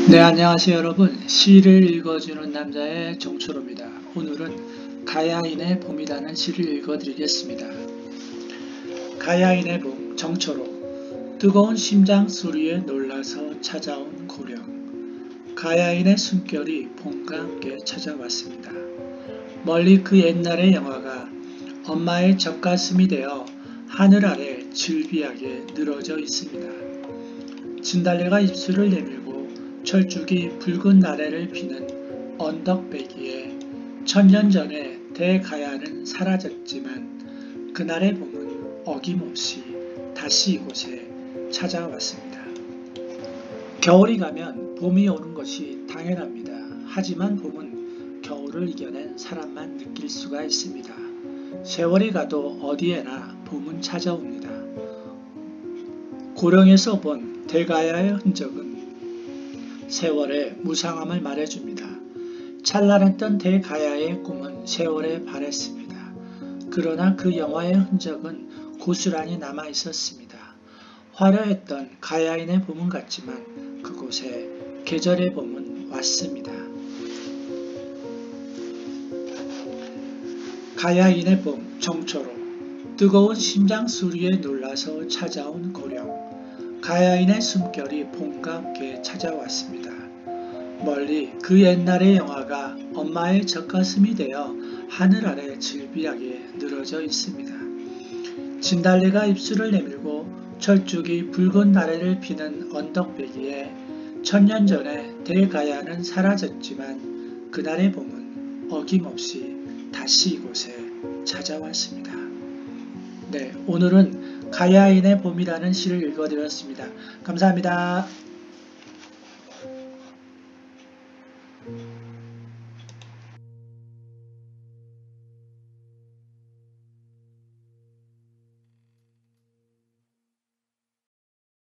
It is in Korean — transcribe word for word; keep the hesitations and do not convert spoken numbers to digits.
네, 안녕하세요 여러분. 시를 읽어주는 남자의 정초로입니다. 오늘은 가야인의 봄이라는 시를 읽어드리겠습니다. 가야인의 봄, 정초로. 뜨거운 심장 소리에 놀라서 찾아온 고령. 가야인의 숨결이 봄과 함께 찾아왔습니다. 멀리 그 옛날의 영화가 엄마의 젖가슴이 되어 하늘 아래 즐비하게 늘어져 있습니다. 진달래가 입술을 내밀고 철쭉이 붉은 나래를 피는 언덕배기에 천년 전에 대가야는 사라졌지만 그날의 봄은 어김없이 다시 이곳에 찾아왔습니다. 겨울이 가면 봄이 오는 것이 당연합니다. 하지만 봄은 겨울을 이겨낸 사람만 느낄 수가 있습니다. 세월이 가도 어디에나 봄은 찾아옵니다. 고령에서 본 대가야의 흔적은 세월의 무상함을 말해줍니다. 찬란했던 대가야의 꿈은 세월에 바랬습니다. 그러나 그 영화의 흔적은 고스란히 남아있었습니다. 화려했던 가야인의 봄은 갔지만 그곳에 계절의 봄은 왔습니다. 가야인의 봄, 정초로. 뜨거운 심장 소리에 놀라서 찾아온 고령. 가야인의 숨결이 봄과 함께 찾아왔습니다. 멀리 그 옛날의 영화가 엄마의 젖가슴이 되어 하늘 아래 즐비하게 늘어져 있습니다. 진달래가 입술을 내밀고 철쭉이 붉은 나래를 피는 언덕배기에 천년 전에 대가야는 사라졌지만 그날의 봄은 어김없이 다시 이곳에 찾아왔습니다. 네, 오늘은 가야인의 봄이라는 시를 읽어드렸습니다. 감사합니다.